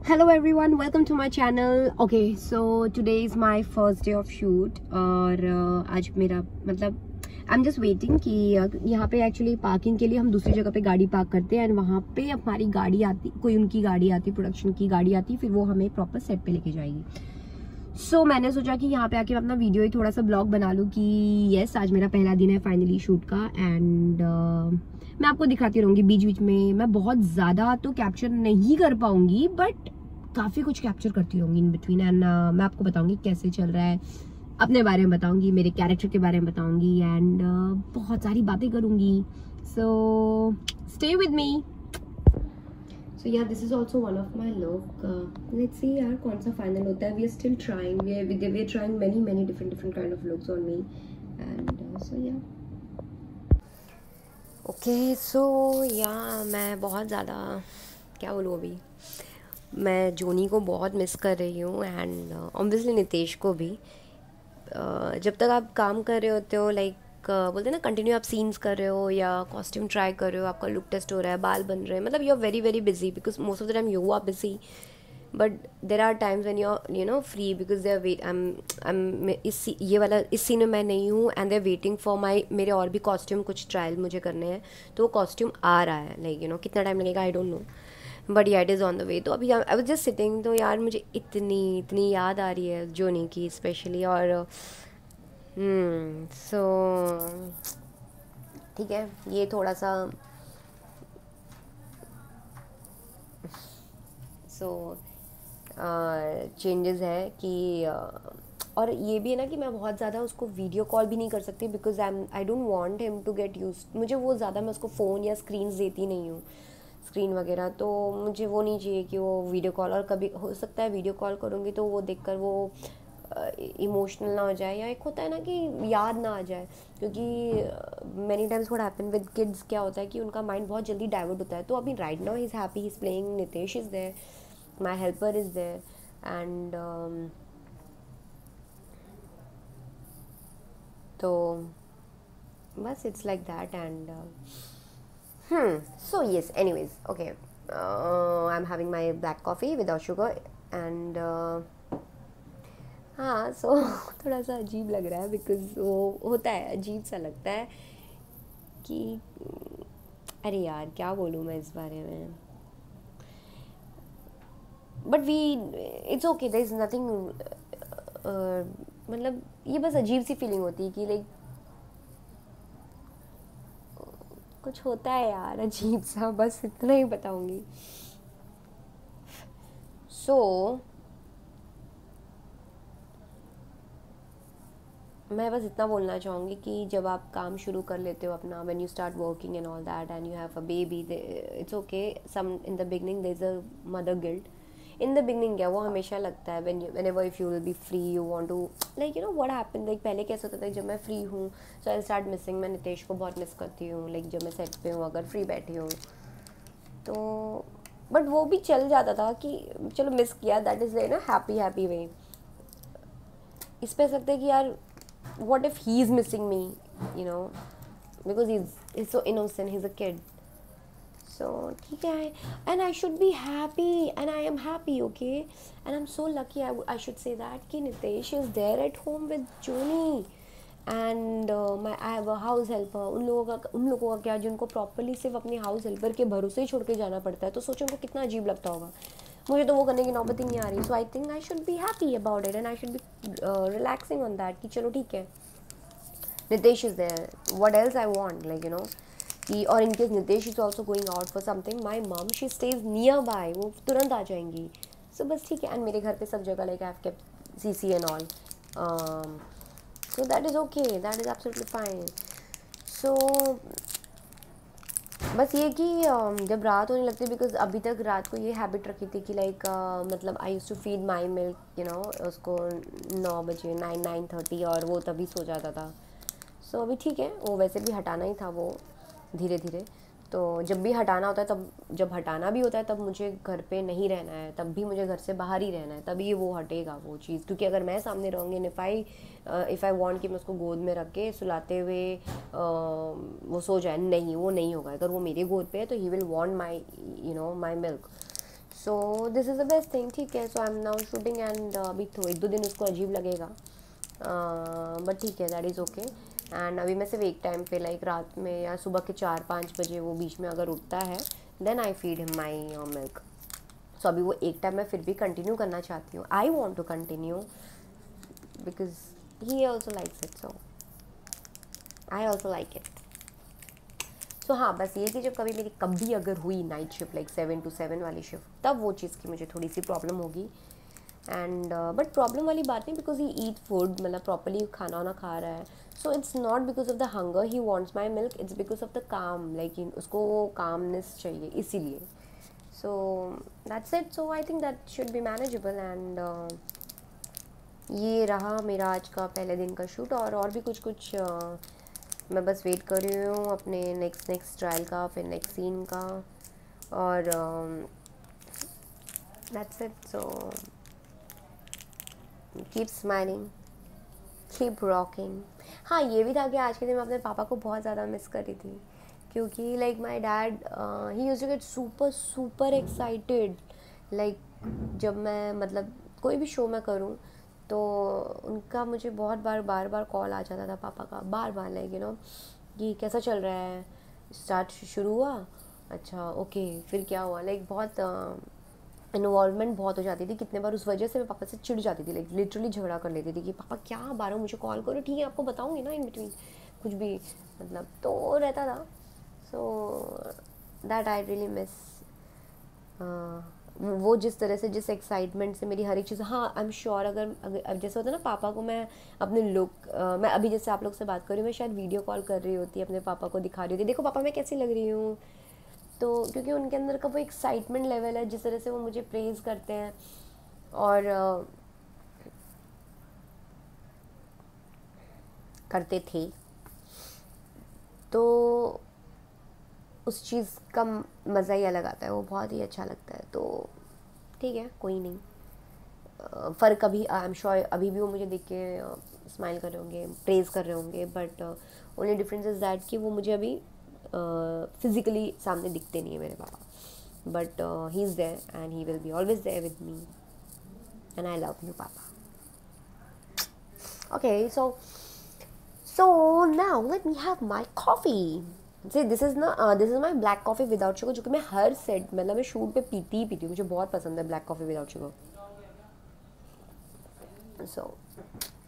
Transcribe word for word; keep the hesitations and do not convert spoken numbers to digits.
Hello everyone, welcome to my channel. Okay, so today is my first day of shoot और uh, आज मेरा मतलब I'm just waiting कि uh, यहाँ पे एक्चुअली पार्किंग के लिए हम दूसरी जगह पे गाड़ी पार्क करते हैं एंड वहाँ पे हमारी गाड़ी आती, कोई उनकी गाड़ी आती, प्रोडक्शन की गाड़ी आती, फिर वो हमें प्रॉपर सेट पे लेके जाएगी. सो so, मैंने सोचा कि यहाँ पे आके मैं अपना वीडियो ही थोड़ा सा ब्लॉग बना लूँ कि यस आज मेरा पहला दिन है फाइनली शूट का एंड uh, मैं आपको दिखाती रहूँगी बीच बीच में. मैं बहुत ज़्यादा तो कैप्चर नहीं कर पाऊंगी बट काफ़ी कुछ कैप्चर करती रहूँगी इन बिटवीन एंड uh, मैं आपको बताऊँगी कैसे चल रहा है, अपने बारे में बताऊँगी, मेरे कैरेक्टर के बारे में बताऊँगी एंड uh, बहुत सारी बातें करूँगी. So stay with me. So yeah, this is also one of my look. Uh, let's see यार कौन सा final होता है. We are still trying. We are we are trying many many different different kind of looks on me. And uh, so yeah. Okay, so yeah, मैं बहुत ज़्यादा क्या बोलूँ अभी, मैं जोनी को बहुत मिस कर रही हूँ एंड ऑब्वियसली नितेश को भी. uh, जब तक आप काम कर रहे होते हो लाइक uh, बोलते हैं ना कंटिन्यू आप सीन्स कर रहे हो या कॉस्ट्यूम ट्राई कर रहे हो, आपका लुक टेस्ट हो रहा है, बाल बन रहे हैं, मतलब you are very very busy because most of the time you are busy but there are times when you are you know free because they are wait I am इस ये वाला इस सीन में मैं नहीं हूँ and they are waiting for my मेरे और भी कॉस्ट्यूम कुछ ट्रायल मुझे करने हैं तो वो कॉस्ट्यूम आ रहा है लाइक यू नो कितना टाइम लगेगा I don't know but yeah it is on the way. तो अभी आई वाज जस्ट सिटिंग तो यार मुझे इतनी इतनी याद आ रही है जोनी की स्पेशली और सो ठीक है ये थोड़ा सा सो चेंजेस है कि uh, और ये भी है ना कि मैं बहुत ज़्यादा उसको वीडियो कॉल भी नहीं कर सकती because I am I don't want him to get use. मुझे वो ज़्यादा मैं उसको फ़ोन या स्क्रीन्स देती नहीं हूँ, स्क्रीन वगैरह, तो मुझे वो नहीं चाहिए कि वो वीडियो कॉल, और कभी हो सकता है वीडियो कॉल करूँगी तो वो देखकर वो इमोशनल ना हो जाए या एक होता है ना कि याद ना आ जाए, क्योंकि many times what happen with kids क्या होता है कि उनका माइंड बहुत जल्दी डाइवर्ट होता है. तो अभी right now he is happy, he is playing, Nitesh is there, my helper is there and तो बस it's like that and Hmm. So yes. Anyways, okay. Uh, I'm having my black coffee without sugar, and uh, हाँ so थोड़ा सा अजीब लग रहा है because वो होता है अजीब सा लगता है कि अरे यार क्या बोलूँ मैं इस बारे में. But we it's okay, there is nothing, मतलब ये बस अजीब सी फीलिंग होती है कि लाइक कुछ होता है यार अजीब सा, बस इतना ही बताऊंगी. सो so, मैं बस इतना बोलना चाहूँगी कि जब आप काम शुरू कर लेते हो अपना, when you start working and all that and you have a baby, it's okay. Some in the beginning there is a mother guilt in the beginning. क्या वो हमेशा लगता है when whenever if you will be free you want to like you know what happened. Like पहले कैसा होता था जब मैं फ्री हूँ सो आई स्टार्ट मिसिंग. मैं नितेश को बहुत मिस करती हूँ लाइक जब मैं सेट पे हूँ अगर फ्री बैठी हूँ तो, बट वो भी चल जाता था कि चलो मिस किया, दैट इज़ ना हैप्पी हैप्पी वे. इस पे सकते हैं कि यार what if he's missing me, you know, because he's he's so innocent, he's a kid. So ठीक है, and I should be happy and I am happy, okay, and I'm so lucky. I, I should say that कि Nitesh is there at home with Joni and uh, my I have a house helper. उन लोगों का उन लोगों का क्या जिनको properly सिर्फ अपनी हाउस हेल्पर के भरोसे ही छोड़ के जाना पड़ता है, तो सोचो उनको कितना अजीब लगता होगा. मुझे तो वो करने की नौबत ही नहीं आ रही. So I think I should be happy about it and I should be relaxing on that कि चलो ठीक है Nitesh is there, what else I want like you know कि. और in case Nitesh is also going out for something, my mom she stage near by, वो तुरंत आ जाएंगी. सो so, बस ठीक है. एंड मेरे घर पे सब जगह like I have kept C C and all, so that is okay, that is absolutely fine. So बस ये कि जब रात होने लगती है, बिकॉज अभी तक रात को ये हैबिट रखी थी कि लाइक uh, मतलब I use to feed my milk you know उसको नौ बजे नाइन नाइन थर्टी और वो तभी सो जाता था. सो so, अभी ठीक है, वो वैसे भी हटाना ही था वो धीरे धीरे. तो जब भी हटाना होता है तब जब हटाना भी होता है तब मुझे घर पे नहीं रहना है, तब भी मुझे घर से बाहर ही रहना है, तभी वो हटेगा वो चीज़. क्योंकि अगर मैं सामने रहूँगी if I if I want कि मैं उसको गोद में रख के सुलाते हुए uh, वो सो जाए, नहीं वो नहीं होगा. अगर वो मेरे गोद पे है तो he will want my you know my milk. So this is the best thing, ठीक है। So I am now shooting and अभी तो एक दो दिन उसको अजीब लगेगा, बट ठीक है, दैट इज़ ओके। एंड अभी मैं सिर्फ एक टाइम पे लाइक रात में या सुबह के चार पाँच बजे वो बीच में अगर उठता है then I feed him my milk. So अभी वो एक टाइम मैं फिर भी कंटिन्यू करना चाहती हूँ, I want to continue because he also likes it, so I also like it. So हाँ, बस ये कि जब कभी मेरी कभी अगर हुई night shift like seven to seven वाली शिफ्ट, तब वो चीज़ की मुझे थोड़ी सी प्रॉब्लम होगी। एंड बट प्रॉब्लम वाली बात नहीं, बिकॉज ही ईट फूड, मतलब प्रॉपरली खाना वाना खा रहा है। So it's not because of the hunger he wants my milk, it's because of the calm, like उसको वो कामनेस चाहिए इसीलिए। So that's it. So I think that should be manageable. And ये रहा मेरा आज का पहले दिन का शूट। और और भी कुछ कुछ uh, मैं बस वेट कर रही हूँ अपने नेक्स्ट नेक्स्ट ट्रायल का, फिर नेक्स्ट सीन का, और that's it. So keep smiling, keep rocking. हाँ, ये भी था कि आज के दिन मैं अपने पापा को बहुत ज़्यादा मिस कर रही थी, क्योंकि like my dad he used to get super super excited, like जब मैं मतलब कोई भी शो मैं करूँ तो उनका मुझे बहुत बार बार बार कॉल आ जाता था पापा का, बार बार लाइक यू नो कि कैसा चल रहा है, स्टार्ट शुरू हुआ, अच्छा ओके, फिर क्या हुआ, लाइक बहुत इन्वॉल्वमेंट बहुत हो जाती थी। कितने बार उस वजह से मैं पापा से चिढ़ जाती थी, लाइक लिटरली झगड़ा कर लेती थी कि पापा क्या बार मुझे कॉल करो, ठीक है आपको बताऊँगी ना इन बिटवीन, कुछ भी मतलब तो रहता था। So that I really miss वो जिस तरह से, जिस एक्साइटमेंट से मेरी हर एक चीज़। हाँ, आई एम श्योर अगर अगर जैसे होता है ना पापा को मैं अपने लुक, मैं अभी जैसे आप लोग से बात कर रही हूँ, मैं शायद वीडियो कॉल कर रही होती अपने पापा को, दिखा रही होती देखो पापा मैं कैसी लग रही हूँ, तो क्योंकि उनके अंदर का वो एक्साइटमेंट लेवल है, जिस तरह से वो मुझे प्रेज़ करते हैं और uh, करते थे, तो उस चीज़ का मज़ा ही अलग आता है, वो बहुत ही अच्छा लगता है। तो ठीक है, कोई नहीं, फ़र्क अभी आई एम श्योर अभी भी वो मुझे देख के स्माइल कर रहे होंगे, प्रेज़ कर रहे होंगे, but only difference is that कि वो मुझे अभी फिज़िकली uh, सामने दिखते नहीं है मेरे पापा, but he is there and he will be always there with me and I love you पापा। Okay, so so now let me have my coffee. See, this is ना this is my black coffee without sugar, जो कि मैं हर set मतलब मैं shoot पे पीती ही पीती हूँ, मुझे बहुत पसंद है ब्लैक कॉफ़ी विदाउट शुगर। सो